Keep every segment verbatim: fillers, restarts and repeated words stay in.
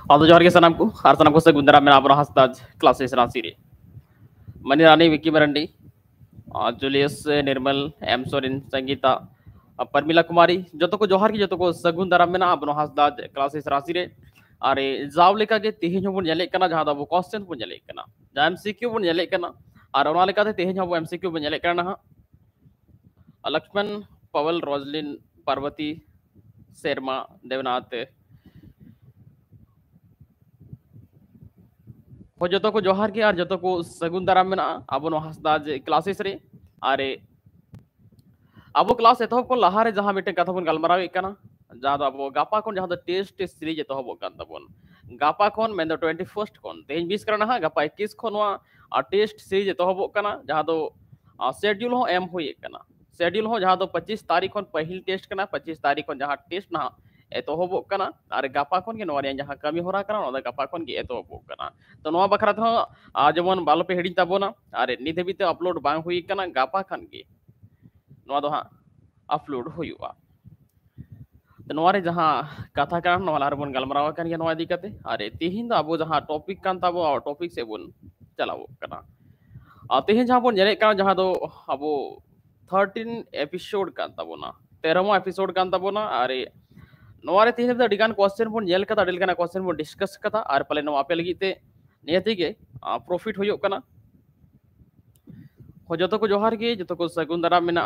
Aldo Jorge Sanamku, Arsanako Segundara Menabra Hastad, classes Rasiri. Manirani Vicky Marandi, Julius Nirmal, M. Sorin, Sangita, Parmila Kumari, Jotoko Johari Jotoko Segundara Mena Abno Hasdad, classes Rasire, Are Zavlika get Tihin Yelekana Jada Costin Punjalekana, Jam C Q Punjalekana, Aronalika Tihin of M C Q Punjalekana, Lakshman, Pavel Roslin, Parvati, Serma, Devanate. हो जो को जोहार के और जो को सगुन दाराम में ना अब नो हस्ता क्लासेस रे अरे अब क्लास एतो को लहारे जहां मिटे कथा बन गलमराव इकना जहां अब गापा कोन जहां टेस्ट सीरीज एतो हो कान तबन गापा कोन मेन ट्वेंटी फर्स्ट कोन तेज बीस करना हा गापा इक्कीस कोनवा आ टेस्ट सीरीज एतो हो काना जहां दो शेड्यूल हो एम हुई कना शेड्यूल हो जहां दो पच्चीस तारीख कोन पहिल टेस्ट कना पच्चीस तारीख कोन जहां टेस्ट ना एतो हो कना और गापा कोन के नोरिया जहां कमी होरा कना ओदा गापा कोन के एतो हो कना तो नोआ बखरा तो आ जेमन बालो पे हेडिंग ताबोना अरे निधे बीते अपलोड बांग हुई कना गापा खान के नोआ दो हां अपलोड हुआ तो नोआ रे जहां कथा कान नोआ लार बन गलमराव कान के नोआ दी कते अरे तिहिन दा अबो जहां टॉपिक कान ताबो और टॉपिक से बन चलाओ कना आ तिहिन जहां बन जरे का जहां दो अबो थर्टीन एपिसोड कान ताबोना तेरहवा एपिसोड कान ताबोना अरे नोआ रे तिहिन दा डिगान क्वेश्चन बन जेल कता डिल कना क्वेश्चन बन डिस्कस कता और पले नोआ पे लगी नियति के प्रॉफिट होयो कना हो जतो को जोहार के जतो को सगुन दारा मेना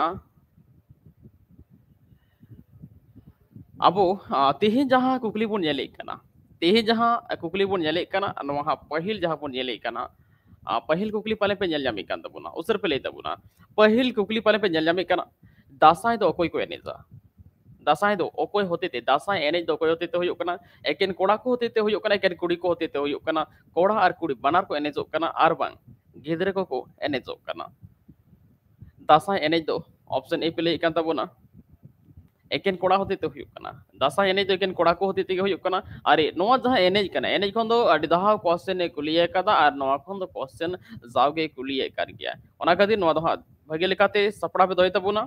अबो तेहे जहां कुकली बन नेले कना तेहे जहां कुकली बन नेले कना नोहा पहिल जहां बन नेले कना पहिल कुकली पाले पे नेल जामी कान तबुना उसर पे ले तबुना पहिल कुकली पाले पे नेल जामी कना दासाय दो कोई को एनेजा दासाय दो ओकोय होते ते दासाय एनेज दो कोय होते ते होयो कना एकेन कोड़ा को होते ते होयो कना एकेन कुड़ी को होते ते होयो कना कोड़ा और कुड़ी बनार को एनेजो कना आर बांग गिदरे को को एनेजो कना दासाय एनेज दो ऑप्शन ए पे ले कान तबुना एकेन कोड़ा होते ते होयो कना दासाय एनेज दो एकेन कोड़ा को होते ते होयो कना अरे नोआ जहां एनेज कना एनेज खन दो अडी दहा क्वेश्चन ए कुलिए कदा और नोआ खन दो क्वेश्चन जावगे कुलिए कर गया ओना कदी नोआ दो भगे लेकाते सपड़ा पे दोय तबुना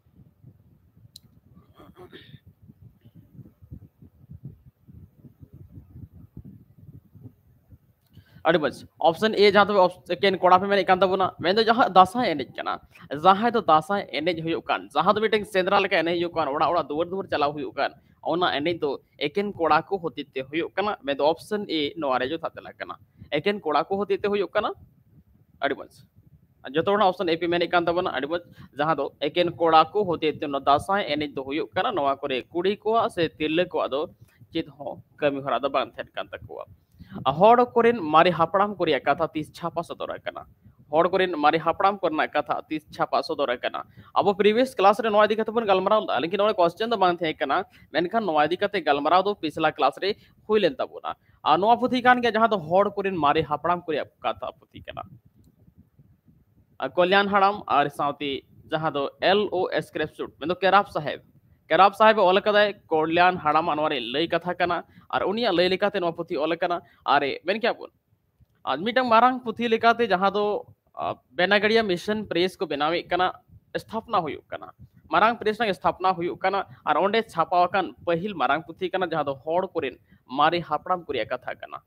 अड़ी बस ऑप्शन ए जहां तो केन कोड़ा पे मैंने कांदा बुना मैं तो जहां दासा एनेज कना जहां तो दासा एनेज हुयो कान जहां तो मिटिंग सेंद्रा लेका एनेज हुयो कान ओड़ा ओड़ा दुवर दुवर चलाव हुयो कान ओना एनेज तो एकेन कोड़ा को होती ते हुयो कना मैं तो ऑप्शन ए नोआरे जो थातला कना एकेन कोड़ा को होती ते हुयो कना अड़ी बस जो ऑप्शन ए पे मैंने कांदा बुना अड़ी बस जहां तो एकेन कोड़ा को होती ते नो दासा एनेज तो हुयो कना नोआ करे कुड़ी को से तिरले को दो चित हो कमी हरा द बान थेट कान तकवा हड़ कोरेन मारे हापड़ाम कोरिया कथा तीस छापा सदर कना हड़ कोरेन मारे हापड़ाम करना कथा तीस छापा सदर कना अब प्रीवियस क्लास रे नोआ दिखते बन गलमराव लेकिन नोए क्वेश्चन दो बांग थे कना मेनखान नोआ दिखते गलमराव दो पिछला क्लास रे हुई लेन तबुना आ नोआ पुथी कान के जहां तो हड़ कोरेन मारे हापड़ाम कोरिया कथा पुथी कना कल्याण हड़ाम और साथी जहां तो एल ओ स्क्रिप्ट में तो केराप साहेब केराप साहेब ओल कदाय कल्याण हड़ाम अनवारे लई कथा कना और उनिया लई लेकाते नोआ पुथी ओल कना अरे मेन क्या बोल आज मीटंग मारांग पुथी लेकाते जहां दो बेनागड़िया मिशन प्रेस को बनावे कना स्थापना हुयो कना मारांग प्रेस ना स्थापना हुयो कना और ओंडे छापावाकन पहिल मारांग पुथी कना जहां दो हड़ कोरेन मारे हापड़ाम कोरिया कथा कना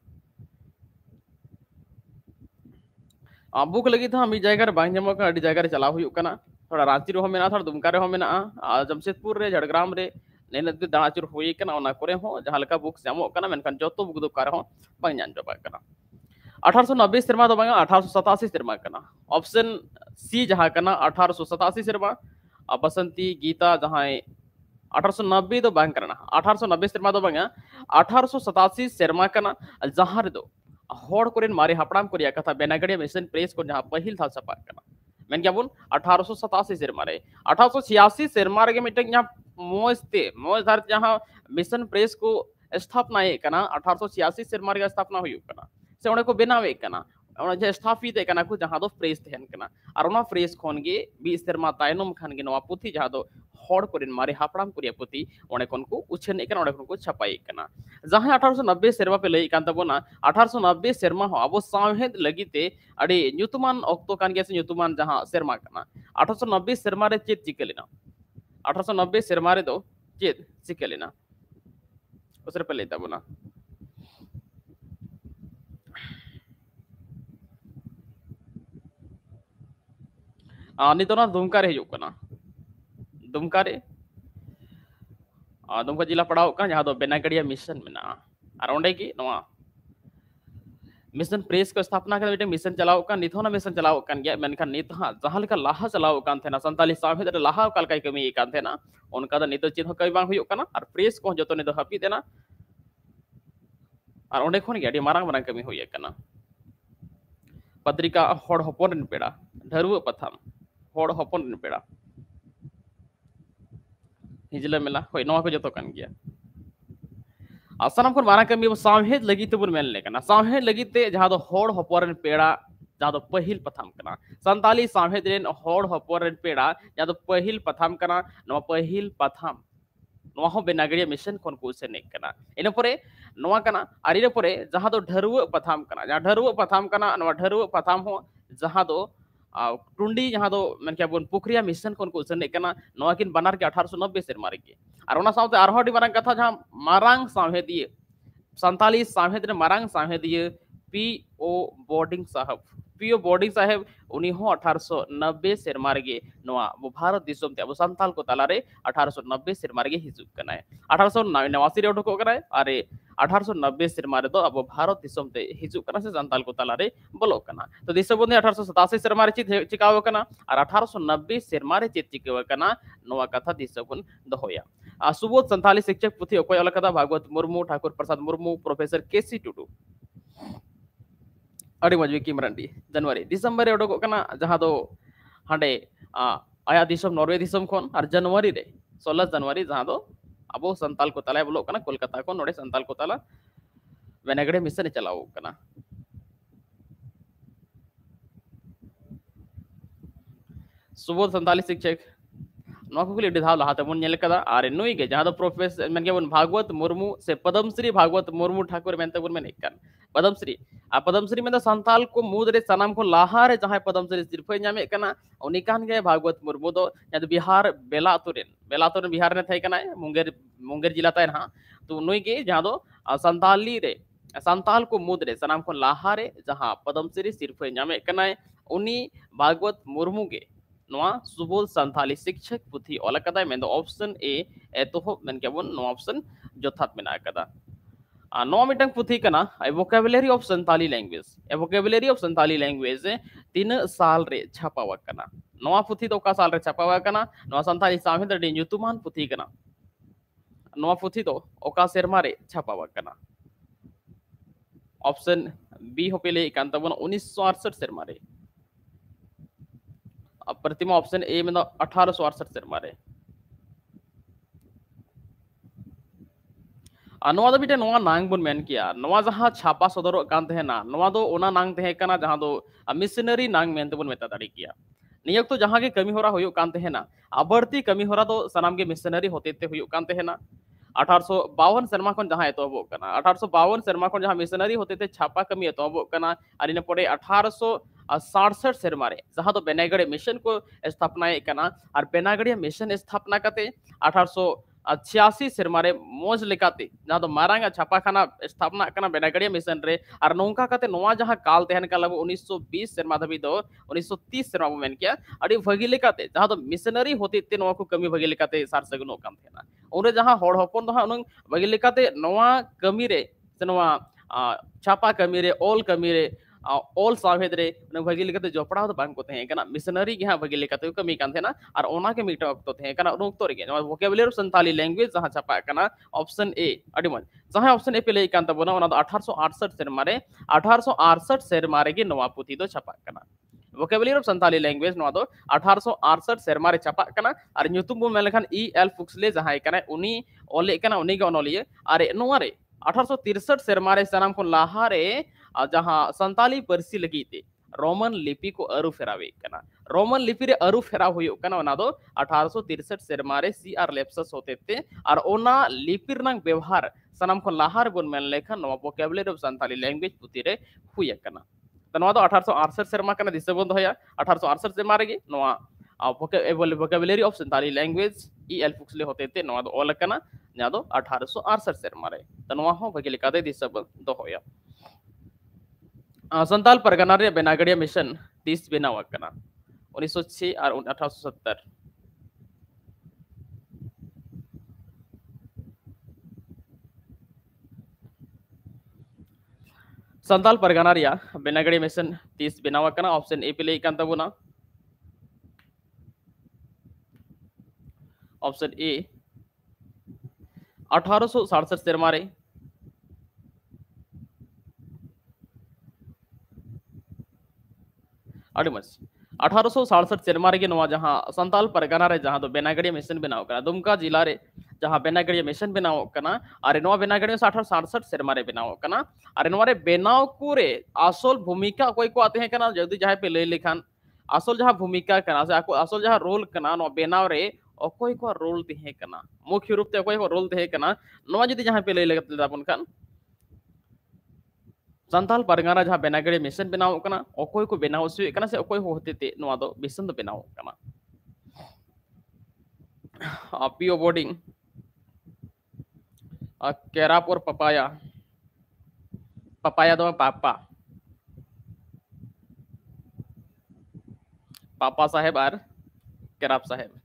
बुक लगी था मी जायगा रे बांग जमो का अडी जायगा रे चलाव हुयो कना थोड़ा रांची रे हो मेना थोड़ा दुमका रे हो मेना जमशेदपुर रे झड़ग्राम रे नेनद दाणाचुर हुई कना ओना करे हो जहां लका बुक जामो कना मेनखान जतो बुक दो कार हो बांग जान जबा कना अठारह सौ नब्बे सिरमा दो बांगा अठारह सौ सतासी सिरमा कना ऑप्शन सी जहां कना अठारह सौ सतासी सिरमा बसंती गीता जहां अठारह सौ नब्बे दो बांग करना अठारह सौ नब्बे सिरमा दो बांगा अठारह सौ सतासी सिरमा कना जहां रे दो हड़ कोरेन मारे हापड़ाम कोरिया कथा बेनागड़िया मिशन प्रेस को जहां पहिल था छपा कना मेन क्या बोल अठारह सौ सतासी सिरमा रे अठारह सौ छियासी सिरमा रे मिटक जहां मोजते मोज धर जहां मिशन प्रेस को स्थापना है कना अठारह सौ छियासी सिरमा रे स्थापना हुई कना से ओने को बनावे कना ओने जे स्थापित कना को जहां दो प्रेस थेन कना और ओना प्रेस खोन गे बीस सिरमा तायनम खान गे नवा पुथी जहां दो हड़ कोरेन मारे हापड़ाम कोरिया पुथी ओने कोन को उछन कना ओने कोन को छपाई कना जहां अठारह सौ नब्बे सेरमा पे लई कान तबोना अठारह सौ नब्बे सेरमा हो अब साहेद लगिते अड़ी न्यूतुमान ऑक्तो कान गेसे न्यूतुमान जहां सेरमा कना अठारह सौ नब्बे सेरमा रे चेत चिकलेना अठारह सौ नब्बे सेरमा रे दो चेत चिकलेना उसरे पे लई तबोना आ नितोना दुमका रे हिजुक कना दुमका रे आ दुमका जिला पड़ाव का जहां दो बेनागड़िया मिशन में ना और ओंडे की नवा मिशन प्रेस को स्थापना कर मिटे मिशन चलाओ का निथोना मिशन चलाओ कान गया मेनखान नित हां जहां लेका लाहा चलाओ कान थे ना संताली सामहे दे लाहा काल काय कमी कान थे ना उनका द नितो चिन्ह कई बांग हुयुक कना और प्रेस को जतो ने दो हपी देना और ओंडे खोन गया डी मारांग मारांग कमी हुई कना पत्रिका होड़ हपन पेड़ा ढरुव पथाम होड़ हपन पेड़ा हिजला मेला होय नवा को जतो कान गया आसानम खन मारा कमी सामहेद लगी तो मेन लेकना सामहेद लगी ते जहां दो होड़ हपन पेड़ा जहां दो पहिल पथाम कना संताली सामहेद रेन होड़ हपन पेड़ा जहां दो पहिल पथाम कना नवा पहिल पथाम नवा हो बेनागड़िया मिशन खन को से नेक कना इन परे नवा कना आरिरे परे जहां दो ढरुव पथाम कना जहां ढरुव पथाम कना नवा ढरुव पथाम हो जहां दो टुंडी जहां दो मन क्या बोन पुखरिया मिशन खन को से नेक कना नवा किन बनार के अठारह सौ नब्बे सेरमा रे के और ओना साउते आरहोडी मारांग कथा जहां मारांग सामहेदिए संताली सामहेद रे मारांग सामहेदिए पी ओ बोर्डिंग साहब पी ओ बोर्डिंग साहब उनी हो अठारह सौ नब्बे सेरमा रे नवा वो भारत दिसोम ते अब संताल को ताला रे अठारह सौ नब्बे सेरमा रे हिजुक कना है अठारह सौ नवासी रे उठको करा अरे अठारह सौ नब्बे सेरमा रे तो अब भारत दिसोम ते हिजुक कना से संताल को ताला रे बोलो कना तो दिसो बंदे अठारह सौ सतासी सेरमा रे चित चिकाव कना और अठारह सौ नब्बे सेरमा रे चित चिकाव कना नवा कथा दिसो बन दहोया सुबोध संताली शिक्षक पुथी अकोय अलकदा भागवत मुर्मू ठाकुर प्रसाद मुर्मू प्रोफेसर केसी टुडू अड़ी मजबी की मरंडी जनवरी दिसंबर उडको कना जहां दो हांडे आया दिसम नॉर्वे दिसम खन और जनवरी रे सोलह जनवरी जहां दो अबो संताल को तला बोलो कना कोलकाता को नोडे संताल को तला वेनागड़े मिशन चलाओ कना सुबोध संताली शिक्षक नौकुली डिधाव लहाते मुन नेल कदा आरे नुई के जहां दो प्रोफेसर मन के बन भागवत मुर्मू से पद्मश्री भागवत मुर्मू ठाकुर मेनते बन में एकन पद्मश्री आ पद्मश्री में संताल को मुद रे सनाम को लाहा रे जहां पद्मश्री सिरफे नामे कना उनी कान के भागवत मुर्मू दो या बिहार बेलातुरेन बेलातुरेन बिहार ने थे कना मुंगेर मुंगेर जिला ता हां तो नुई के जहां दो संताली रे संताल को मुद रे सनाम को लाहा रे जहां पद्मश्री सिरफे नामे कना उनी भागवत मुर्मू के नवा सुबोध संताली शिक्षक पुथी ओलकदा में दो ऑप्शन ए एतो मन के बन नो ऑप्शन जोथात मेना कदा आ नो मिटंग पुथी कना a vocabulary of Santali language a vocabulary of Santali language तीन साल रे छापावा कना नवा पुथी तो का साल रे छापावा कना नवा संताली सामहित रे ᱧᱩᱛᱩᱢᱟᱱ पुथी कना नवा पुथी तो ओका सेरमा रे छापावा कना ऑप्शन बी हो पेले कांता बन उन्नीस सौ अड़सठ सेरमा रे प्रतिमा ऑप्शन ए में अठारह सौ अड़सठ सेरमा रे नवा दो बिटे नवा नांग बन मेन किया नवा जहां छापा सदर कान तहेना नवा दो ओना नांग तहे कना जहां दो मिशनरी नांग मेन तबन मेता दाड़ी किया नियक तो जहां के कमी होरा होयो कान तहेना अबर्ती कमी होरा तो सनाम के मिशनरी होते ते होयो कान तहेना अठारह सौ बावन सेरमा खन जहां एतोबो कना अठारह सौ बावन सेरमा खन जहां मिशनरी होते थे छापा कमी एतोबो कना और इन पड़े अठारह सौ सड़सठ सेरमा रे जहां दो बेनागड़े मिशन को स्थापना कना और बेनागड़िया मिशन स्थापना करते अठारह सौ छियासी सेरमा रे मोज लेकाते जहां दो मारांगा छापाखाना स्थापना कना बेनागड़िया मिशन रे और नौका काते नोवा जहां काल तहन का लगो उन्नीस सौ बीस सेरमा धबी दो उन्नीस सौ तीस सेरमा मेन किया अड़ी भगी लेकाते जहां दो मिशनरी होते ते नोवा को कमी भगी लेकाते सार सगनो काम थेना उरे जहां होड़ हपन दो उन भगी लेकाते नोवा कमी रे से नोवा छापा कमी रे ऑल कमी रे ऑल सावेद रे भगी लेकाते जोपड़ा तो बांग को थे कना मिशनरी के हां भगी लेकाते कमी कान थेना और ओना के मीटा तो थे कना उनको रे वोकैबुलरी संताली लैंग्वेज जहां छापा कना ऑप्शन ए अडी मन जहां ऑप्शन ए पे ले कान तबना ओना अठारह सौ अड़सठ सेरमा रे अठारह सौ अड़सठ सेरमा रे के नवा पुथी दो छापा कना वोकैबुलरी ऑफ संताली लैंग्वेज नवा दो अठारह सौ अड़सठ सेरमा रे छापा कना और ᱧᱩᱛᱩᱢ बो मेन लखन ई एल फुक्सले जहां कना उनी ओले कना उनी के ओनलिए अरे नवा रे अठारह सौ तिरसठ सेरमा रे सनाम को लाहा रे जहां संताली परसी लगीते रोमन लिपि को अरु फेरावे कना रोमन लिपि रे अरु फेरा हुयो कना ओना दो अठारह सौ तिरसठ सेरमा रे सी आर लेप्सस होते थे और ओना लिपि रंग व्यवहार सनाम को लाहार बन मेन लेखन नवा वोकैबुलरी ऑफ संताली लैंग्वेज पुती रे हुया कना तो नवा दो अठारह सौ अड़सठ सेरमा कना दिसे बंद होया अठारह सौ अड़सठ सेरमा रे नवा vocabulary of Santali language E L फुक्सले होते थे नवा दो ओल कना ना दो अठारह सौ अड़सठ सेरमा रे तो नवा हो भगी लेकाते दिसे बंद होया संताल परगना रे बेनागड़िया मिशन तीस बेनाव कना उन्नीस सौ छह और अठारह सौ सत्तर। संताल परगना रिया बेनागड़ी मिशन तीस बनाव करना ऑप्शन ए पे ले कान तबुना ऑप्शन ए अठारह सौ सड़सठ सेरमा रे अड़ी मज अठारह सौ सड़सठ सेरमा रे नवा जहां संताल परगना रे जहां दो बेनागड़ी मिशन बनाव करना दुमका जिला रे जहां बेनागड़ी मिशन बनाव करना और नवा बेनागड़ी में अठारह सौ सड़सठ सेरमा रे बनाव करना और नवा रे बेनाव कुरे आसल भूमिका कोई को आते हैं करना जल्दी जहां पे ले लिखान आसल जहां भूमिका करना से आसल जहां रोल करना नवा बेनाव रे अकोय को रोल तहे करना मुख्य रूप से अकोय को रोल तहे करना नवा जदी जहां पे ले लेगत ताबन खान संताल परगना जहां बेनागड़ी मिशन बनाव करना अकोय को बनाव से करना से अकोय होते ते नवा दो मिशन दो बनाव करना पीओ बोर्डिंग केराप और पपाया पपाया दो पापा पापा साहेब और केराप साहेब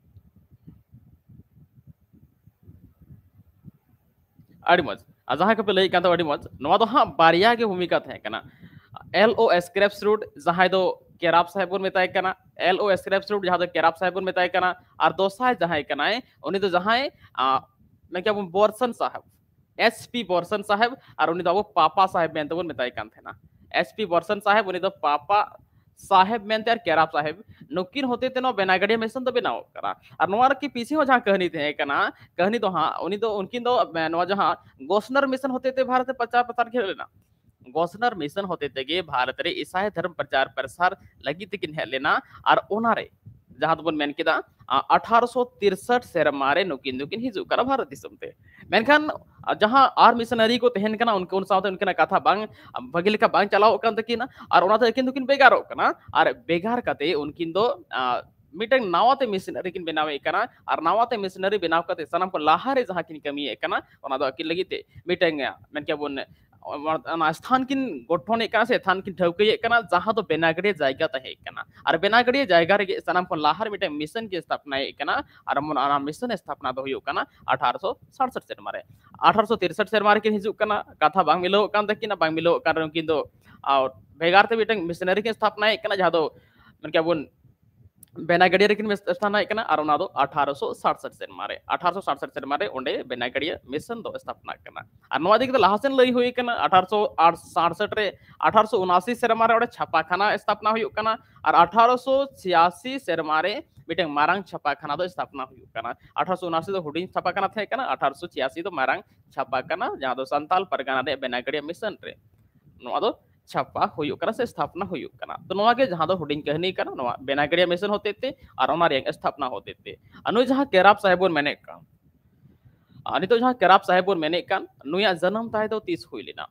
अड़ी मज जहां के पे लई कान तो अड़ी मज नवा दो हां बारिया के भूमिका थे कना एल ओ स्क्रैप्स रूट जहां दो केराप साहेब बोन मेताय कना एल ओ स्क्रैप्स रूट जहां दो केराप साहेब बोन मेताय कना और दोसा जहां कना उनी तो जहां मैं क्या बोरसन साहब एसपी बोरसन साहब और उनी दो पापा साहेब मेन तो मेताय कान थे ना एसपी बोरसन साहब उनी दो पापा साहेब मेनते और केराप साहेब नुकिन होते थे नो बेनागड़ी मिशन तो बनाव करा और नोवार के पीछे हो जहां कहनी थे कना कहनी तो हां उनी तो उनकिन दो नोवा जहां गोस्नर मिशन होते थे भारत प्रचार प्रसार के लेना गोस्नर मिशन होते थे भारत रे ईसाई धर्म प्रचार प्रसार लगी तकिन है लेना और ओनारे जहां तो बन मेन किदा अठारह सौ तिरसठ सेरमा रे नुकिन दुकिन हिजु करा भारत दिसम ते मेनखान जहां आर मिशनरी को तहन कना उनके उन साथे उनके कथा बांग भगिल का बांग चलाओ कान तकिना और ओना तकिन दुकिन बेगारो कना और बेगार कते उनकिन दो मिटंग नावाते मिशनरी किन बनावे कना और नावाते मिशनरी बनाव कते सनम को लाहारे जहां किन कमी कना ओना दो अकिन लगिते मिटंग मेन क्या बोन स्थान किन गठन कना से स्थान किन ठौके कना जहां तो बेनागड़ी जायगा तहे कना और बेनागड़ी जायगा रे सनम को लाहार मिटे मिशन की स्थापना कना और मन आना मिशन स्थापना दो हुयो कना अठारह सौ सड़सठ सेरमा रे अठारह सौ तिरसठ सेरमा रे किन हिजु कना कथा बांग मिलो कान तकिना बांग मिलो कारण किन दो और बेगार ते मिटे मिशनरी की स्थापना कना जहां दो मन क्या बोन बेनागड़ी रेकिन स्थापना कना और ओना दो अठारह सौ सड़सठ सेरमा रे अठारह सौ सड़सठ सेरमा रे ओंडे बेनागड़ी मिशन दो स्थापना कना और नवा दिक लाहासेन लई हुई कना अठारह सौ सड़सठ रे अठारह सौ उनासी सेरमा रे ओडे छापाखाना स्थापना हुई कना और अठारह सौ छियासी सेरमा रे मिटें मारांग छापाखाना दो स्थापना हुई कना अठारह सौ उनासी दो हुडिंग छापाखाना थे कना अठारह सौ छियासी दो मारांग छापाखाना जहां दो संताल परगना रे बेनागड़ी मिशन रे नवा दो छापा हुई कना से स्थापना हुई कना तो नवा के जहां दो हुडिंग कहनी कना नवा बेनागड़ी मिशन होते थे और ओना रे स्थापना होते थे अनु जहां केराप साहेब बोन मैंने का अनि तो जहां केराप साहेब बोन मैंने कान नुया जन्म ताय दो तीस हुई लेना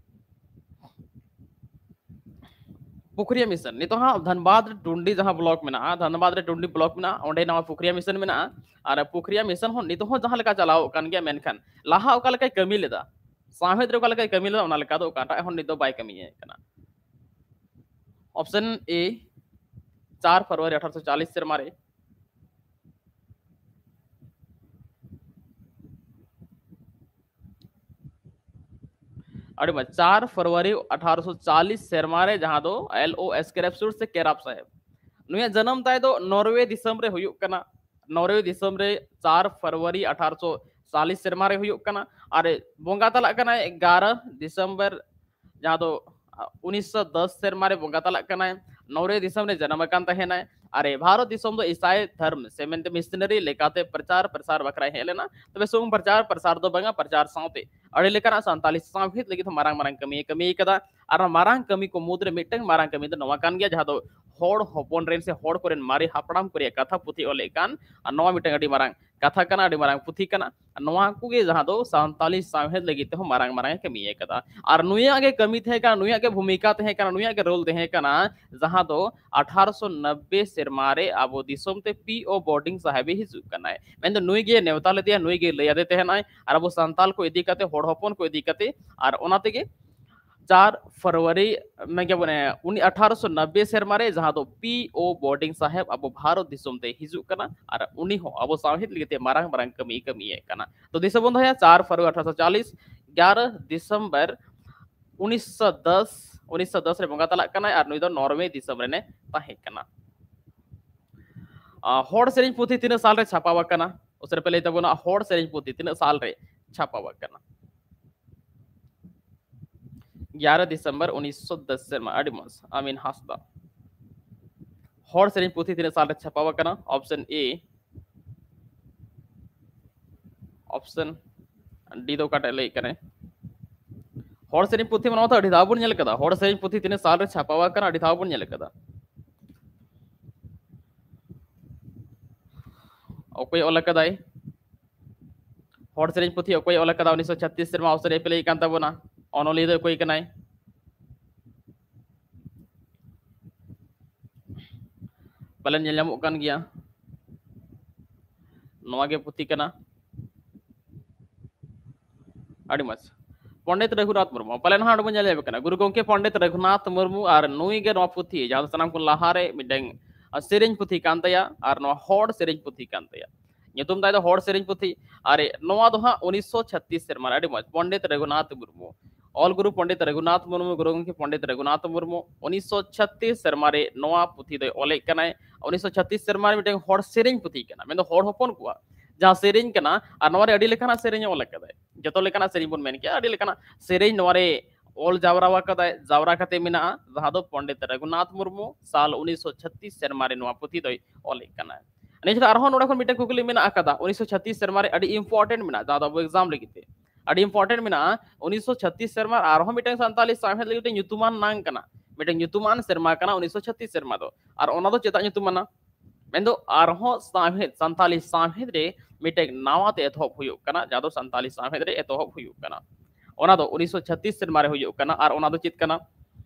पुखरिया मिशन नि तो हां धनबाद टुंडी जहां ब्लॉक में ना धनबाद रे टुंडी ब्लॉक में ना ओंडे नवा पुखरिया मिशन में ना और पुखरिया मिशन हो नि तो हो जहां लका चलाओ कान गया मेनखान लाहा ओका लका कमी लेदा साहेद रे ओका लका कमी लेदा ओना लका दो काटा हो नि तो बाय कमी है कना ऑप्शन ए चार फरवरी अठारह सौ चालीस सेरमा रे अरे चार फरवरी अठारह सौ चालीस सेरमा रे जहां दो एल ओ स्क्रैप्सूट से केराप साहेब नुया जन्म ताय दो नॉर्वे दिसम रे हुयुक कना नॉर्वे दिसम रे चार फरवरी अठारह सौ चालीस सेरमा रे हुयुक कना अरे बोंगा तला कना ग्यारह दिसंबर जहां दो उन्नीस सौ दस सेरमा रे बोंगा तला कना नॉर्वे दिसम रे जन्म कान तहेना अरे भारत दिसम दो ईसाई धर्म से मेनते मिशनरी लेकाते प्रचार प्रसार बकरा हेलेना तबे सुम प्रचार प्रसार दो बंगा प्रचार साउते अड़े लेकना सैंतालीस साहित लगी तो मारांग मारांग कमी कमी कदा और मारांग कमी को मुद्रे मिटंग मारांग कमी तो नवा कान गया जहां दो होड़ होपन रेन से होड़ कोरेन मारी हापड़ाम कोरिया कथा पुथी ओले कान नवा मिटंग अडी मारांग कथा कना अडी मारांग पुथी कना नवा को गे जहां दो सैंतालीस साहित लगी तो मारांग मारांग कमी कदा और नुया के कमी थे का नुया के भूमिका थे का नुया के रोल थे कना जहां दो अठारह सौ नब्बे सेरमारे आबो दिसोम ते पीओ बोर्डिंग साहेब हिजु कनाय मेन नुई गे नेवता ले दिया नुई गे लया देते हैं और अब संताल को इदी कते होड़ होपन को इदी कते और ओना तेगे चार फरवरी मैं क्या बोले उन्नी अठारह सौ नब्बे सेरमा रे जहां दो पी ओ बोर्डिंग साहेब अब भारत दिसोम ते हिजुक कना और उन्हीं हो अब साहिद लिखते मारंग मारंग कमी कमी है कना तो दिसो बंद है चार फरवरी अठारह सौ चालीस ग्यारह दिसंबर उन्नीस सौ दस उन्नीस सौ दस रे बंगा तला कना और नुई दो नॉर्वे दिसम रे ने ताहे कना होड़ सेरिंग पुथी तीन साल रे छापावा कना उसरे पहले तबना होड़ सेरिंग पुथी तीन साल रे छापावा कना ग्यारह दिसंबर उन्नीस सौ दस सेरमा अडिमस आमीन हासदा होड़ सेरिंग पुथी तीन साल रे छापावा कना ऑप्शन ए ऑप्शन डी दो काटे लई कने होड़ सेरिंग पुथी मनो तो अडी दाबुन नेल कदा होड़ सेरिंग पुथी तीन साल रे छापावा कना अडी दाबुन नेल कदा ओकोय ओला कदाई होड़ सेरिंग पुथी ओकोय ओला कदा उन्नीस सौ छत्तीस सेरमा अवसर पे लई कान तबना ऑनोली दो कोई कनाई पलन नेल नामो कान गया नोवा के पुथी कना अडी मच पंडित रघुनाथ मुर्मू पलन हाड़ बन नेल कना गुरु गोंके पंडित रघुनाथ मुर्मू और नुई के नोवा पुथी जहां सनाम को लहारे मिडेंग सेरिंग पुथी कान तया और नोवा होड़ सेरिंग पुथी कान तया nyutum tay do hor sering puthi are noa do ha उन्नीस सौ छत्तीस serma adi moj Pandit Raghunath Murmu Ol Guru Pandit Raghunath Murmu गुरु के पंडित रघुनाथ मुर्मू उन्नीस सौ छत्तीस serma re noa puthi do ole kanai उन्नीस सौ छत्तीस serma re miteng hor sering puthi kana men do hor hopon kuwa जहां सेरिंग kana ar noa re adi lekana sering ole kadai joto lekana sering bun men kya adi lekana sering noa re ऑल जावरावा कदाय जावरा कते मिना जहां दो पंडित रघुनाथ मुर्मू साल उन्नीस सौ छत्तीस serma re noa puthi do ole kana nature आरहो नोडा खन मिटे कुकली मेना आकादा उन्नीस सौ छत्तीस सेरमा रे अडी इंपोर्टेंट मेना दादा वो एग्जाम लगिते अडी इंपोर्टेंट मेना उन्नीस सौ छत्तीस सेरमा आरहो मिटे संतालीस साहेद लगिते nyutuman नांग कना मिटे nyutuman सेरमा कना उन्नीस सौ छत्तीस सेरमा दो और ओना दो चेता nyutumana मेंदो आरहो साहेद संतालीस साहेद रे मिटे नावा ते एथोप हुयो कना जादो संतालीस साहेद रे एथोप हुयो कना ओना दो उन्नीस सौ छत्तीस सेरमा रे हुयो कना और ओना दो चित कना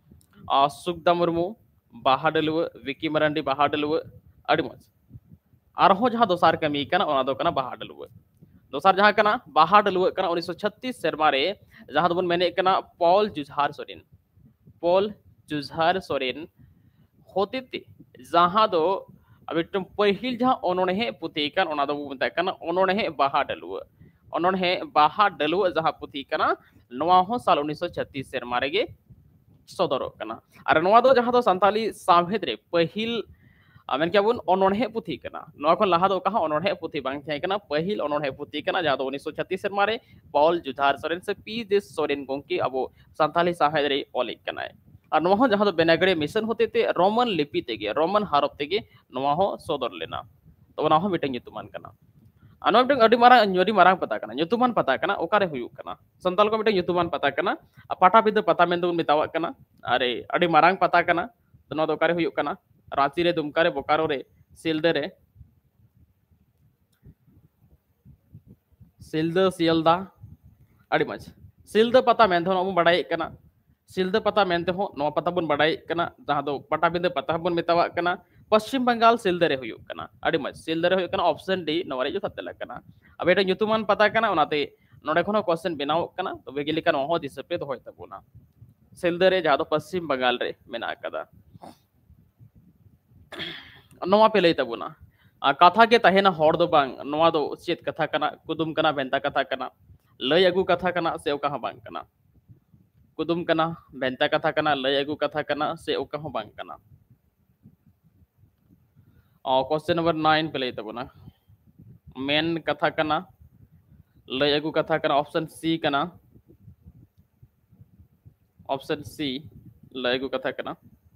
आ सुखदा मुर्मू बाहाडलव विकी मरांडी बाहाडलव अडी मज आरहो जहां दोसार कमी कना ओना दो कना बाहाडलव दोसार जहां कना बाहाडलव कना उन्नीस सौ छत्तीस सेरमा रे जहां दोन मेने कना पॉल जुझार सोरेन पॉल जुझार सोरेन होतिति जहां दो अबे तुम पहिल जहां ओनोने पुथी कन ओना दो मता कना ओनोने बाहाडलव ओनोने बाहाडलव जहां पुथी कना नोआ हो साल उन्नीस सौ छत्तीस सेरमा रे गे सदरो कना और नोआ दो जहां दो संताली साहेद रे पहिल आमेन क्या बुन ओनोने पुथी कना नोआ को लहा दो कहा ओनोने पुथी बांग थे कना पहिल ओनोने पुथी कना जहां दो उन्नीस सौ छत्तीस सेरमा रे पॉल जुझार सोरेन से पी दिस सोरेन गोंकी अबो संताली साहेद रे ओले कना और नोआ हो जहां दो बेनागड़े मिशन होते थे रोमन लिपि तेगे रोमन हारप तेगे नोआ हो सदर लेना तो ओना हो मिटेंग nyutuman कना अनो मिटेंग अडी मारा अडी मारा पता कना nyutuman पता कना ओकारे हुयु कना संताल को मिटेंग nyutuman पता कना पाटा बिद पता मेन दो मितावा कना अरे अडी मारांग पता कना तो नो दो ओकारे हुयु कना रांची रे दुमका रे बोकारो रे सिलदे रे सिलदा सियलदा अडी मज सिलदा पता मेन थो नो बड़ाई कना सिलदा पता मेन हो नो पता बुन बड़ाई कना जहां दो पटा बिंद पता बुन मितावा कना पश्चिम बंगाल सिलदे रे हुयु कना अडी मज सिलदे रे हुयु कना ऑप्शन डी नवरे जो सत्ते कना अब एटा nyutuman पता कना ओनाते नोडे खनो क्वेश्चन बनाओ कना तो वेगिली कना हो दिसपे तो होय तबुना सिलदे रे जहां दो पश्चिम बंगाल रे मेना कदा नोआ पे लई तबुना कथा के तहेना हर दो बांग नोआ दो चेत कथा कना कुदुम कना बेंता कथा कना लई अगु कथा कना से ओका बांग कना कुदुम कना बेंता कथा कना लई अगु कथा कना से ओका बांग कना और क्वेश्चन नंबर नाइन पे लई तबुना मेन कथा कना लई अगु कथा कना ऑप्शन सी कना ऑप्शन सी लई अगु कथा कना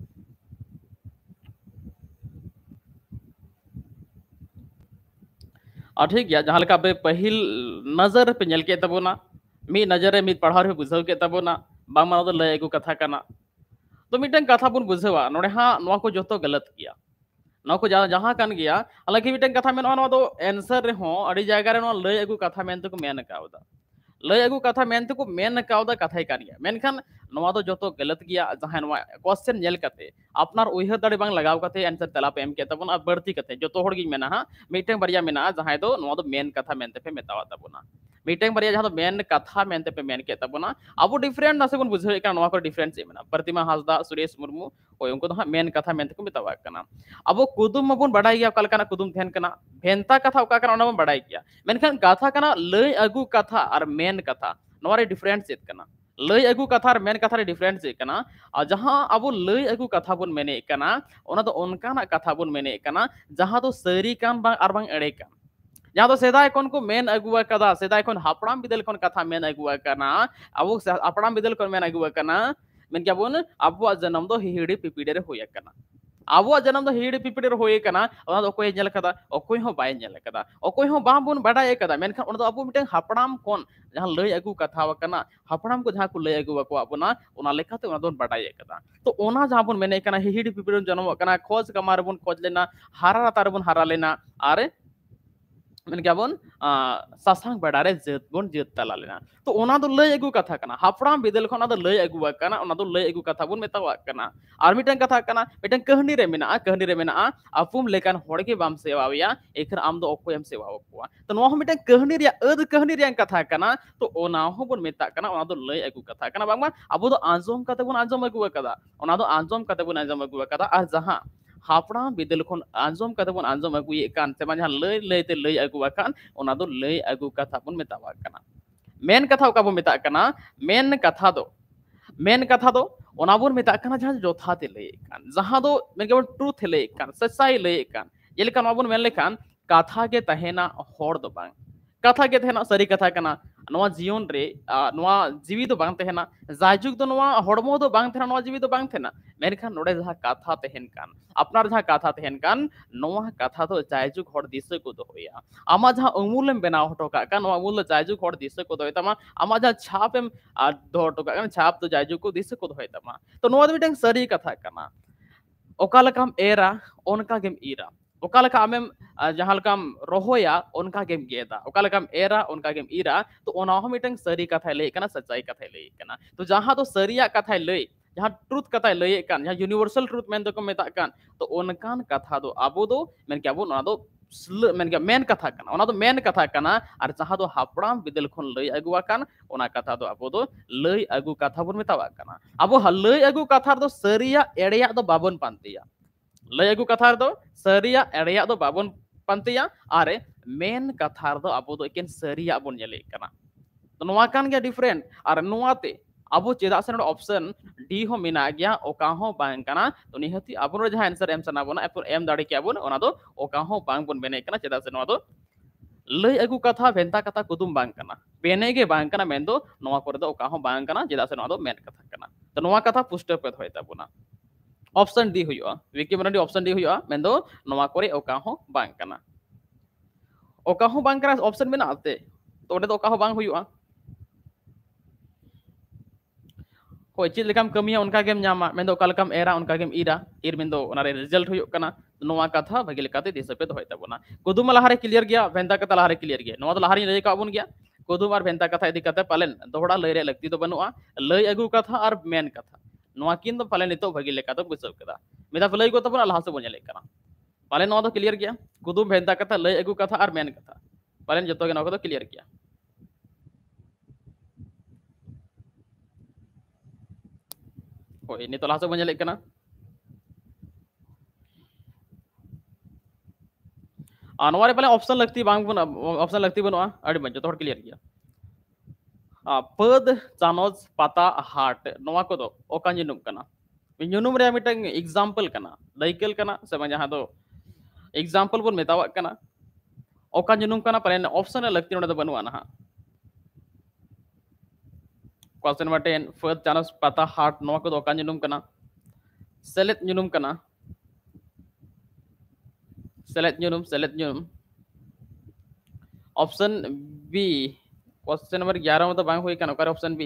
और ठीक गया जहां लका पे पहिल नजर पे नेल के तबोना मी नजर मी पढ़ार पे बुझाव के तबोना बांग मानो तो लय एगु कथा कना तो मिटन कथा बुन बुझावा नोडे हा नोआ को जतो गलत किया नोआ को जहां कान गया हालांकि मिटन कथा में नोआ दो आंसर रे हो अड़ी जगह रे नोआ लय एगु कथा मेन तो को मेन कावदा लय एगु कथा मेन तो को मेन कावदा कथाई कान गया मेनखान नवा दो जोतो गलत गया जहां नवा क्वेश्चन नेल कते अपनार उइहर दाड़े बांग लगाव कते आंसर तला पे एम के तबन आ बर्ती कते जोतो होड़ गी मेना हा मीटिंग बरिया मेना जहां दो नवा दो मेन कथा मेनते पे मेतावा तबना मीटिंग बरिया जहां दो मेन कथा मेनते पे मेन के तबना अब डिफरेंट ना से बन बुझे का नवा को डिफरेंस मेना प्रतिमा हासदा सुरेश मुर्मू ओय उनको दो मेन कथा मेनते को मेतावा कना अब कुदुम मबन बड़ाई गया कल कना कुदुम थेन कना भेंता कथा ओका कना ओना बड़ाई गया मेनखान कथा कना लय अगु कथा और मेन कथा नवा रे डिफरेंस चेत कना लय अगु कथा और मेन कथा रे डिफरेंस चेत कना जहां अब लय अगु कथा बन मेने कना ओना दो ओनकाना कथा बन मेने कना जहां दो सरी कान बांग आर बांग एड़े कान जहां दो सेदाय कोन को मेन अगुआ कदा सेदाय कोन हापड़ाम बिदल कोन कथा मेन अगुआ कना अब हापड़ाम बिदल कोन मेन अगुआ कना मेन क्या बोन अब जन्म दो हिहिड़ी पिपिड़े रे होया कना अब जन्म दो हिहिड़ी पिपिड़े रे होया कना ओना दो कोई नेल कदा ओकोय हो बाय नेल कदा ओकोय हो बा बोन बडाय कदा मेनखान ओना दो अब मिटन हापड़ाम कोन जहां लय अगु कथा वकना हापड़ाम को जहां को लय अगु वको अपना ओना लेखाते ओना दोन बडाय कदा तो ओना जहां बोन मेने कना हिहिड़ी पिपिड़े जन्म कना खोज कमार बोन खोज लेना हारा तार बोन हारा लेना आरे मन क्या बोन सासांग बडारे जेत बोन जेत तला लेना तो ओना दो लय अगु कथा कना हापड़ाम बिदल खना दो लय अगु कना ओना दो लय अगु कथा बोन मेतावा कना आर मिटन कथा कना मिटन कहनी रे मेना कहनी रे मेना अपुम लेकान होड़ के बाम सेवाविया एखर आम दो ओको एम सेवा ओकोआ तो नो मिटन कहनी रे अद कहनी रे कथा कना तो ओना हो बोन मेता कना ओना दो लय अगु कथा कना बांगमा अबो दो आंजोम कते बोन आंजोम अगु कदा ओना दो आंजोम कते बोन आंजोम अगु कदा आर जहां हापड़ाम बिदल खन आंजोम कते बोन आंजोम अगु कान से जहां लय लयते लय अगु कान ओना दो लय अगु कथा बोन मेतावा कना मेन कथा ओका बोन मेता कना मेन कथा दो मेन कथा दो ओना बोन मेता कना जहां जोथा ते लय कान जहां दो मेन के ट्रुथ लय कान सच्चाई लय कान ये लेका माबोन मेन लेखान कथा के तहेना होड़ दो बांग कथा के तहेना सरी कथा कना नवा जीवन रे नवा जीवी दो बांग तहेना जायजुग दो नवा होड़मो दो बांग तहेना नवा जीवी दो बांग तहेना मेनखान नोडे जहां कथा तहेन कान अपनार जहां कथा तहेन कान नवा कथा दो जायजुग होड़ दिसे को दो होया आमा जहां अमूलम बनाव हटो का कान नवा अमूल जायजुग होड़ दिसे को दो होयतामा आमा जहां छाप एम दो हटो का छाप तो जायजुग को दिसे को दो होयतामा तो नवा दो मिटन सरी कथा कना ओका लकाम एरा ओनका गेम ईरा ओका लका आमेम जहां लकाम रोहोया ओनका गेम गेदा ओका लकाम एरा ओनका गेम ईरा तो ओना हो मिटन सरी कथा लय कना सच्चाई कथा लय कना तो जहां तो सरिया कथा लय जहां ट्रुथ कथा लय कान जहां यूनिवर्सल ट्रुथ मेन दो को मेता कान तो ओनकान कथा दो आबो दो मेन क्या बो ओना दो मेन क्या मेन कथा कना ओना दो मेन कथा कना और जहां दो हापड़ाम बिदल खन लय अगुआ कान ओना कथा दो आबो दो लय अगु कथा बोन मेतावा काना आबो लय अगु कथा दो सरिया एड़ेया दो बाबन पांतिया लय अगु कथा दो सरिया एड़ेया दो बाबन पांतिया आरे मेन कथा दो आबो दो एकेन सरिया बोन नेले कना तो नोआ कान गया डिफरेंट और नोआते अब चेदा से ऑप्शन डी हो मेना गया ओका हो बांग कना तो निहति अब जहां आंसर एम सना बोना एपर एम दाड़ी क्या बोन ओना दो ओका हो बांग बोन बेने कना चेदा से नोआ दो लय अगु कथा भेंता कथा कुदुम बांग कना बेने गे बांग कना मेन दो नोआ करे दो ओका हो बांग कना चेदा से नोआ दो मेन कथा कना तो नोआ कथा पुष्ट पे होयता बोना ऑप्शन डी हुआ विकिपीडिया ऑप्शन डी हुआ मेन दो नोआ करे ओका हो बांग कना ओका हो बांग कना ऑप्शन में ना आते तो ओडे दो ओका हो बांग हुआ कोई चीज लेकाम कमिया उनका गेम न्यामा मेन दो कलकम एरा उनका गेम ईरा ईर मेन दो ओनारे रिजल्ट हुयो कना नोआ कथा भगे लेकाते दिसे पे होयता बोना कुदुम लहारे क्लियर गया भेंता कथा लहारे क्लियर गया नोआ तो लहारी लय का बोन गया कुदुम और भेंता कथा इदी कते पालन दोहड़ा लय रे लगती तो बनुआ लय अगु कथा और मेन कथा नोआ किन दो पालन नितो भगे लेकाते बुझव कदा मेदा लय को तबन लहा से बोन ले कना पालन नोआ तो क्लियर गया कुदुम भेंता कथा लय अगु कथा और मेन कथा पालन जतो के नोआ को तो क्लियर गया ini to langsung menyelik kena anware paling option लगती bang pun option लगती बनवा अड़ी बन जो तो क्लियर किया आ पद चानोज पता हार्ट नोआ को दो ओका जिनुम कना जिनुम रे मिटंग एग्जांपल कना लाइकल कना से बन जहां दो एग्जांपल बन मेतावा कना ओका जिनुम कना पालन ऑप्शन लगती नोडे बनवा ना क्वेश्चन नंबर टेन फर्स्ट चानस पता हार्ट नोआ को ओका जिनुम कना सेलेट जिनुम कना सेलेट जिनुम सेलेट जिनुम ऑप्शन बी क्वेश्चन नंबर ग्यारह में तो बांग हुई कना ऑप्शन बी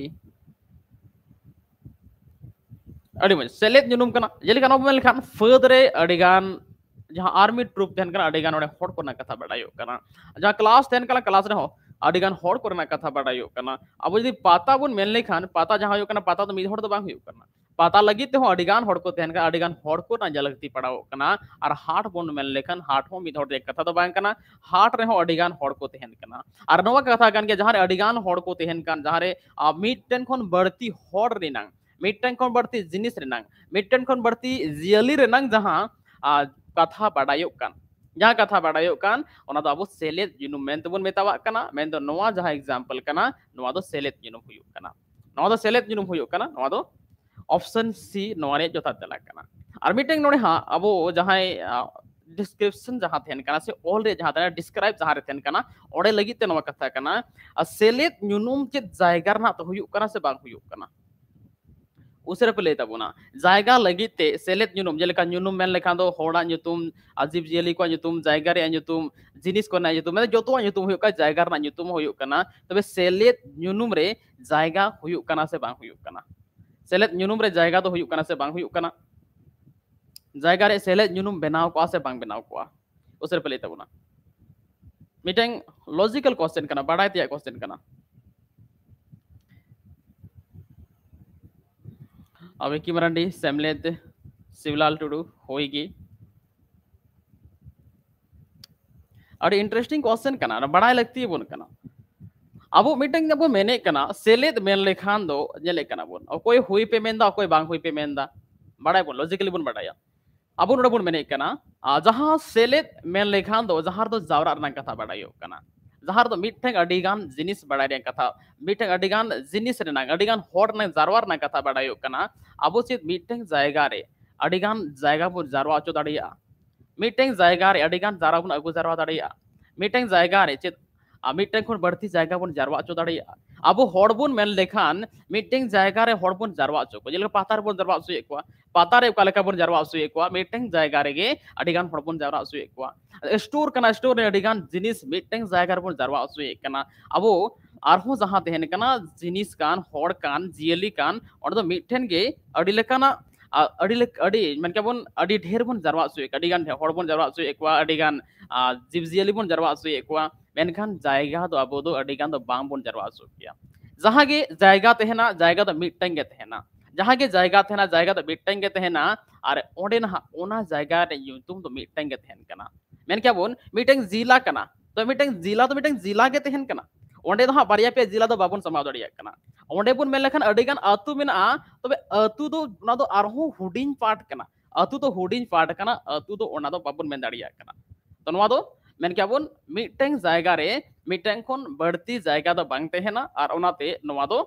अड़ी मज सेलेट जिनुम कना जेली कना मेल खान फर्द रे अड़ीगान जहां आर्मी ट्रूप तहन कना अड़ीगान ओडे होड़ को ना कथा बडायो कना जहां क्लास तहन कना क्लास रे हो अडिगान हॉर कोरना कथा बाडायो कना अब यदि पाता बुन मेन लेखान पाता जहां होयो कना पाता तो मिद हॉर तो बांग होयो कना पाता लगी ते हो अडिगान हॉर को तेहन का अडिगान हॉर को ना जलगती पड़ाओ कना और हाट बुन मेन लेखान हाट हो मिद हॉर एक कथा तो बांग कना हाट रे हो अडिगान हॉर को तेहन कना और नवा कथा कान के जहां रे अडिगान हॉर को तेहन कान जहां रे मिटन खन बढ़ती हॉर रेनांग मिटन खन बढ़ती जिनिस रेनांग मिटन खन बढ़ती जियली रेनांग जहां कथा बाडायो कान जहां कथा बाडायो कान ओना दो अब सेलेद जुनुम मेन तबन मेतावा कना मेन दो नवा जहां एग्जांपल कना नवा दो सेलेद जुनुम हुयो कना नवा दो सेलेद जुनुम हुयो कना नवा दो ऑप्शन सी नवा रे जोता तला कना और मिटेंग नोडे हा अब जहां डिस्क्रिप्शन जहां थेन कना से ऑल रे जहां तना डिस्क्राइब जहां रे थेन कना ओडे लगी ते नवा कथा कना सेलेद जुनुम के जायगा रना तो हुयो कना से बांग हुयो कना उसे पे लेताबोना जायगा लगी ते सेलेद जुनुम जेलेका जुनुम मेन लेखान दो होड़ा जुतुम अजीब जियली को जुतुम जायगा रे जुतुम जिनिस को ना जुतुम मतलब जोतो जुतुम हुयो का जायगा रे जुतुम हुयो कना तबे सेलेद जुनुम रे जायगा हुयो कना से बांग हुयो कना सेलेद जुनुम रे जायगा तो हुयो कना से बांग हुयो कना जायगा रे सेलेद जुनुम बनाव को से बांग बनाव को उसे पे लेताबोना मिटेंग लॉजिकल क्वेश्चन कना बाडाय तिया क्वेश्चन कना अब विकी मरांडी सेमलेद शिवलाल टुडू होईगी अड़ी इंटरेस्टिंग क्वेश्चन कना बड़ा लगती है बोन कना अब मिटिंग अब मेने कना सेलेद मेन लेखान दो जेले कना बोन कोई हुई पे मेंदा कोई बांग हुई पे मेंदा बड़ा बोन लॉजिकली बोन बड़ाया अब नोडे बोन मेने कना जहां सेलेद मेन लेखान दो जहां दो जावरा रना कथा बड़ायो कना जहां दो मिठेंग अडिगान जिनिस बड़ाय रे कथा मिठेंग अडिगान जिनिस रेना अडिगान होड़ ना जारवार ना कथा बड़ायो कना अब चेत मिठेंग जायगा रे अडिगान जायगा बुन जारवा चो दाड़िया मिठेंग जायगा रे अडिगान जारा बुन अगु जारवा दाड़िया मिठेंग जायगा रे चेत मिठेंग खन बढ़ती जायगा बुन जारवा चो दाड़िया अब होड़ बुन मेन लेखान मिठेंग जायगा रे होड़ बुन जारवा चो को जेलेका पातार बुन जारवा सुये को पाता रे कालेका बुन जारवा सुये को मिठेंग जायगा रे गे अडिगान होड़ बुन जारवा सुये को स्टोर कना स्टोर रे अडिगान जिनिस मिठेंग जायगा रे बुन जारवा सुये कना अब आरहो जहां तेहन कना जिनिस कान होड़ कान जियली कान और दो मिठेन गे अडी लेकाना अडी लेक अडी मन के बुन अडी ढेर बुन जारवा सुये अडिगान होड़ बुन जारवा सुये को अडिगान जीव जियली बुन जारवा सुये को मेनखान जायगा दो अब दो अडिगान दो बांग बुन जारवा सुकिया जहां गे जायगा तेहना जायगा दो मिठेंग गे तेहना जहां गे जायगा तेहना जायगा दो मिठेंग गे तेहना और ओंडे ना ओना जायगा रे युतुम दो मिठेंग गे तेहन कना मेन क्या बोन मिठेंग जिला कना तो मिठेंग जिला तो मिठेंग जिला गे तेहन कना ओंडे दो बारिया पे जिला दो बाबुन समाव दड़िया कना ओंडे बुन मेन लेखान अडिगान अतु मेना तबे अतु दो ना दो आरहो हुडिंग पार्ट कना अतु तो हुडिंग पार्ट कना अतु दो ओना दो बाबुन मेन दड़िया कना तो नवा दो मेन क्या बोन मिठेंग जायगा रे मिठेंग खन बढ़ती जायगा दो बांग तेहना और ओनाते नवा दो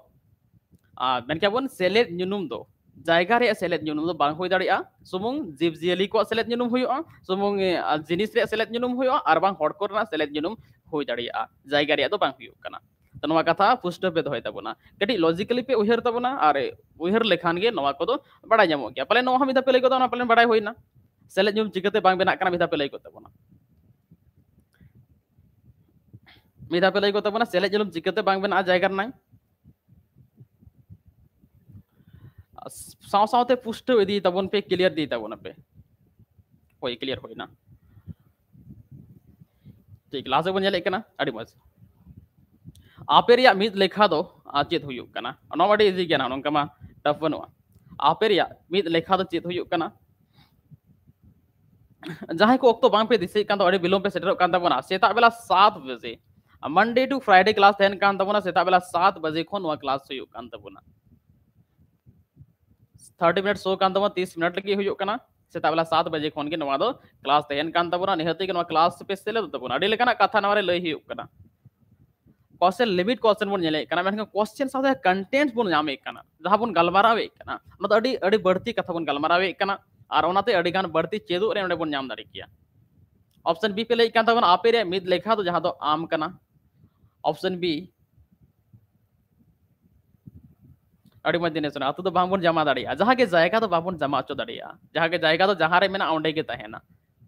मेन क्या बोन सेलेद जुनुम दो जायगा रे सेलेद जुनुम दो बांग होय दाड़िया सुमुंग जीव जियली को सेलेद जुनुम हुयो सुमुंग जिनिस रे सेलेद जुनुम हुयो और बांग होड़ को रना सेलेद जुनुम होय दाड़िया जायगा रे दो बांग हुयो कना तो नवा कथा पुष्ट पे दोय तबना कटी लॉजिकली पे उहर तबना और उहर लेखान गे नवा को दो बड़ा जामो गया पले नवा मिदा पे लई को दो पले बड़ा होइना सेलेद जुनुम चिकते बांग बेना कना मिदा पे लई को तबना मिदा पे लई को तबना सेलेद जुनुम चिकते बांग बेना जायगा रना साव सावते पुष्ट इदी तबन पे क्लियर दी तबन पे होय क्लियर होइना ठीक लास्ट बन जेले कना अडी मज आपे रिया मिद लेखा दो चेत हुयो कना नो अडी इजी गना नोंका मा टफ बनुआ आपे रिया मिद लेखा दो चेत हुयो कना जहां को ओक्तो बांग पे दिसे कान तो अडी बिलोम पे सेटर कान तबना सेता बेला सात बजे मंडे टू फ्राइडे क्लास तेन कान तबना सेता बेला सात बजे खन वा क्लास हुयो कान तबना थर्टी मिनट शो कान तबना तीस मिनट लगी हुयो कना सेता बेला सात बजे खन के नवा दो क्लास तेन कान तबना निहति के नवा क्लास पे सेले तबना अडी लेकना कथा नवा रे लई हुयो कना क्वेश्चन लिमिट क्वेश्चन बन जेले कना मेन क्वेश्चन साथे कंटेंट बन जामे कना जहां बन गलमारावे कना न अडी अडी बढ़ती कथा बन गलमारावे कना और ओनाते अडी गान बढ़ती चेदो रे ओंडे बन जाम दाड़ी किया ऑप्शन बी पे लई कान तबना आपे रे मिद लेखा तो जहां दो आम कना ऑप्शन बी अड़ी मज दिने सुना अतु तो बांबन जमा दाड़िया जहां के जायगा तो बाबन जमा अचो दाड़िया जहां के जायगा तो जहां रे मेना ओंडे के तहेना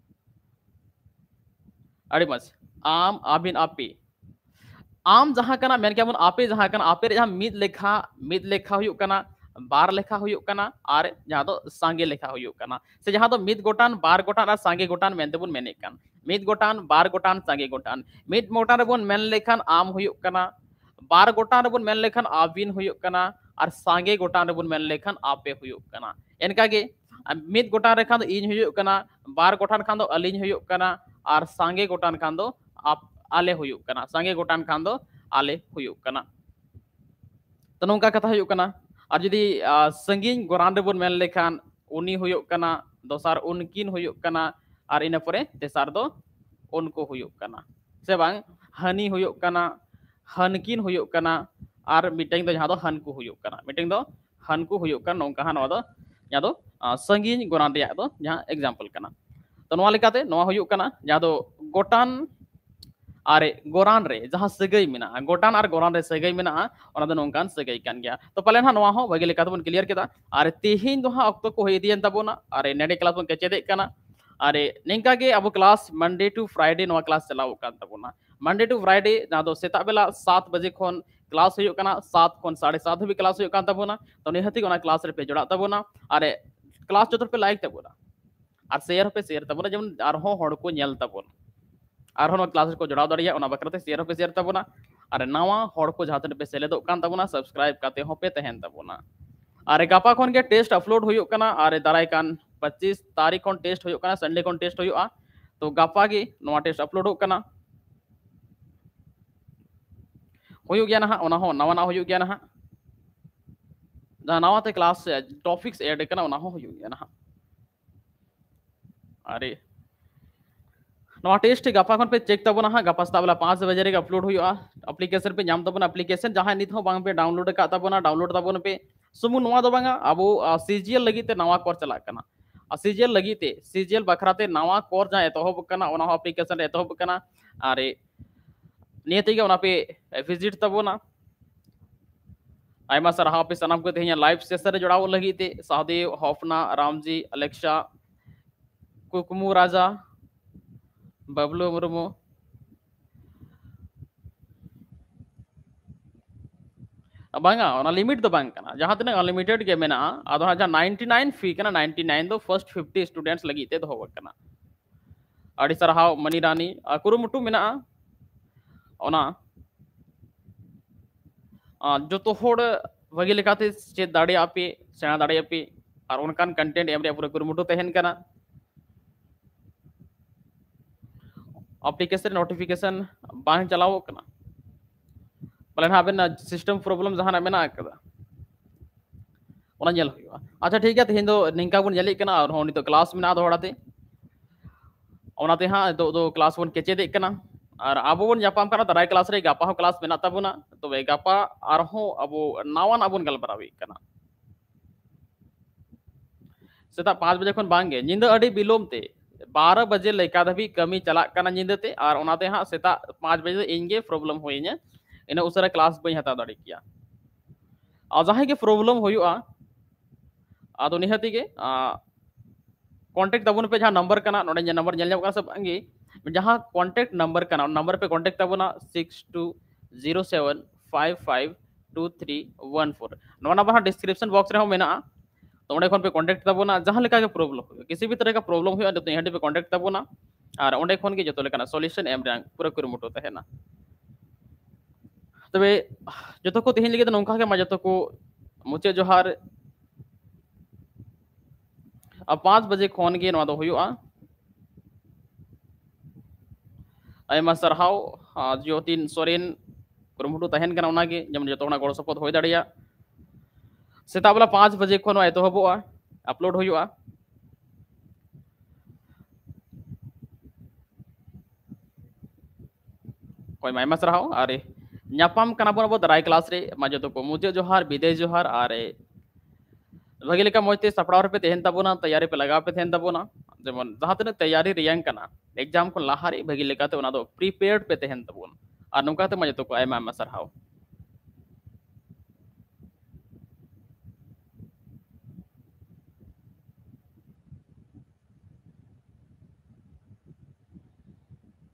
अड़ी मज आम आबिन आपी आम जहां कना मेन क्या मन आपे जहां कना आपे रे जहां मिद लेखा मिद लेखा हुयो कना बार लेखा हुयुक कना आर जहां दो सांगे लेखा हुयुक कना से जहां दो मिद गोटान बार गोटान आर सांगे गोटान मेनते बुन मेने कान मिद गोटान बार गोटान सांगे गोटान मिद मोटान रे बुन मेन लेखान आम हुयुक कना बार गोटान रे बुन मेन लेखान आबिन हुयुक कना और सांगे गोटान रे बुन मेन लेखान आपे हुयुक कना एनका गे मिद गोटान रे खान दो इन हुयुक कना बार गोटान खान दो अलिन हुयुक कना और सांगे गोटान खान दो आप आले हुयुक कना सांगे गोटान खान दो आले हुयुक कना तो नोंका कथा हुयुक कना और जुदी संगीन गोरान रे बुन मेन लेखान उनी हुयुक कना दोसार उनकिन हुयुक कना और इन परे तेसार दो उनको हुयुक कना से बांग हनी हुयुक कना हनकिन हुयुक कना और मीटिंग दो जहां दो हनकु हुयुक कना मीटिंग दो हनकु हुयुक कना नोंका हां दो जहां दो संगीन गोरान रे दो जहां एग्जांपल कना तो नोआ लेकाते नोआ हुयुक कना जहां दो गोटान आरे गोरान रे जहां सगई मिना गोटान और गोरान रे सगई मिना ओना दो नोंकान सगई कान गया तो पले ना नोआ हो बगे लेका तो बन क्लियर केदा आरे तेहिन दो हा अक्तो को हेदियन तबोना आरे नेडे क्लास बन केचेदे कना आरे निंका गे अब क्लास मंडे टू फ्राइडे नोआ क्लास चलाव कान तबोना मंडे टू फ्राइडे जहां दो सेता बेला सात बजे खोन क्लास हुयुक कना सात खोन साढ़े सात भी क्लास हुयुक कान तबोना तो निहति ओना क्लास रे पे जोड़ा तबोना आरे क्लास जोतर पे लाइक तबोना और शेयर पे शेयर तबोना जेमन आर हो हड़ को नेल तबोना और होनो क्लास को जोड़ाव दड़िया ओना बकरते शेयर पे शेयर तबोना और नवा हड़ को जहां पे सेलेदो कान तबोना सब्सक्राइब काते हो पे तहन तबोना और गापा खन के टेस्ट अपलोड हुयुक कना और दाराय कान पच्चीस तारीख खन टेस्ट हुयुक कना संडे खन टेस्ट हुयुआ तो गापा गे नवा टेस्ट अपलोड हो कना हुयुक गया ना ओना हो नवा ना हुयुक गया ना जहां नवा ते क्लास टॉपिक्स ऐड कना ओना हो हुयुक गया ना अरे नवा टेस्ट गापा खन पे चेक तबोना हा गापा सता बेला पाँच बजे रे अपलोड हुयुआ एप्लीकेशन पे नाम तबोना एप्लीकेशन जहां नित हो बांग पे डाउनलोड का तबोना डाउनलोड तबोना पे सुमु नवा दो बांगा अबो सीजीएल लगी ते नवा कोर चला कना सीजीएल लगी ते सीजीएल बखराते नवा कोर जहां एतोहब कना ओना हो एप्लीकेशन रे एतोहब कना अरे नियति के ओना पे विजिट तबोना आयमा सरहाव पे सनम को तेहिया लाइव सेशन रे जोड़ाव लगी ते सहदेव हॉफना रामजी अलेक्सा कुकुमु राजा बबलू मुर्मू बांगा ओना लिमिट दो बांग कना जहां तने अनलिमिटेड के मेना आदो जहां निन्यानवे फी कना निन्यानवे दो फर्स्ट फिफ्टी स्टूडेंट्स लगी ते दो कना अड़ी सरहाव मनी रानी कुरुमुटु मेना ओना जो तो होड़ वगे लेकाते चेत दाड़े आपे सेना दाड़े आपे और उनकान कंटेंट एम रे पूरा कुरुमुटु तहन कना एप्लीकेशन नोटिफिकेशन बांग चलाव कना पलन हाबेन सिस्टम प्रॉब्लम जहां मेना कदा ओना नेल हुआ अच्छा ठीक है तेहिन दो निंका बन जली कना और होनी तो क्लास मेना दोड़ाते ओनाते हां दो दो क्लास बन केचे दे कना और आबो बन जापाम कना दाराय क्लास रे गापा हो क्लास मेना तबुना तो वे गापा आर हो अबो नावान अबुन गलबरावी कना सेता पाँच बजे खन बांगे निंदा अडी बिलोम ते बारह बजे लेका दबी कमी चला कना निंदते और ओनाते हां सेता पाँच बजे इंगे प्रॉब्लम होइने इन उसरा क्लास बई हता दाड़ी किया आ जहां के प्रॉब्लम होयुआ आदो निहति के कांटेक्ट तबुन पे जहां नंबर कना नोडे जे नंबर नेल सब अंगे जहां कांटेक्ट नंबर कना नंबर पे कांटेक्ट तबुना six two zero seven five five two three one four नोना नंबर डिस्क्रिप्शन बॉक्स रे हो मेना तो ओंडे खन पे कांटेक्ट तबुना जहां लेका के प्रॉब्लम हो किसी भी तरह का प्रॉब्लम हो तो यहां पे कांटेक्ट तबुना और ओंडे खन के जतो लेका सॉल्यूशन एम रंग पूरा कुरुमुटो तहेना तबे जतो को तेहिन लगे तो नोंका के मा जतो को मुचे जोहार अब पाँच बजे खोन गे नवा दो हुयुआ आयमा सरहाव ज्योतिन सोरेन कुरुमुटु तहन कना ओना गे जमन जतो ना गोड़ सपोर्ट होय दाड़िया सेता बेला पाँच बजे खोन एतो हबोआ अपलोड हुयुआ कोई मायमा सरहाव अरे ᱧᱟᱯᱟᱢ ᱠᱟᱱᱟ ᱵᱚᱱ ᱟᱵᱚ ᱫᱟᱨᱟᱭ ᱠᱞᱟᱥ ᱨᱮ ᱢᱟ ᱡᱚᱛᱚ ᱠᱚ ᱢᱩᱪᱟᱹᱫ ᱡᱚᱦᱟर ᱵᱤᱫᱟᱹᱭ ᱡᱚᱦᱟर ᱟᱨ ᱵᱷᱟᱹᱜᱤ ᱞᱮᱠᱟ ᱢᱚᱡᱽ ᱛᱮ ᱥᱟᱯᱲᱟᱣ ᱨᱮᱯᱮ ᱛᱟᱦᱮᱱ ᱛᱟᱵᱚᱱᱟ ᱛᱮᱭᱟᱨᱤ ᱯᱮ ᱞᱟᱜᱟᱣ ᱯᱮ ᱛᱟᱦᱮᱱ ᱛᱟᱵᱚᱱᱟ ᱡᱮᱢᱚᱱ ᱡᱟᱦᱟᱸ ᱛᱤᱱᱟᱹᱜ ᱛᱮᱭᱟᱨᱤ ᱨᱮᱭᱟᱝ ᱠᱟᱱᱟ एग्जाम को लाहारे भगी लेकाते ओना दो प्रीपेयर्ड पे तहन तबोन और नोकाते मा जतो को आयमा आयमा सरहाव।